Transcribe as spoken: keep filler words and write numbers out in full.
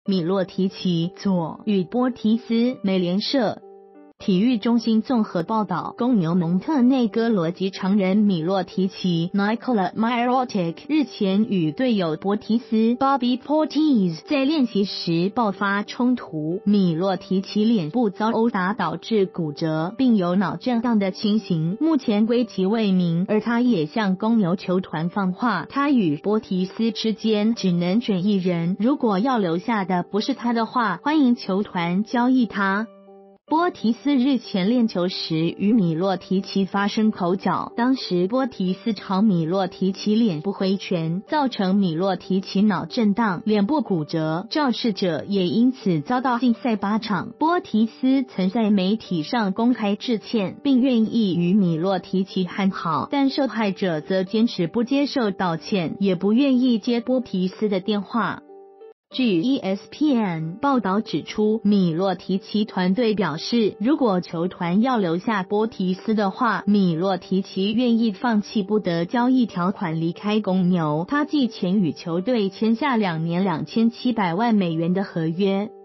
米洛提奇左与波提斯。美联社体育中心综合报道，公牛蒙特内哥罗籍常人米洛提奇 Nikola Mirotic 日前与队友波提斯 Bobby Portis 在练习时爆发冲突，米洛提奇脸部遭殴打导致骨折，并有脑震荡的情形，目前归期未明。而他也向公牛球团放话，他与波提斯之间只能选一人，如果要留下的不是他的话，欢迎球团交易他。波提斯日前练球时与米洛提奇发生口角，当时波提斯朝米洛提奇脸部挥拳，造成米洛提奇脑震荡、脸部骨折，肇事者也因此遭到禁赛八场。波提斯曾在媒体上公开致歉，并愿意与米洛提奇和好，但受害者则坚持不接受道歉，也不愿意接波提斯的电话。据 E S P N 报道指出，米洛提奇团队表示，如果球团要留下波提斯的话，米洛提奇愿意放弃不得交易条款离开公牛。他季前与球队签下两年两千七百万美元的合约。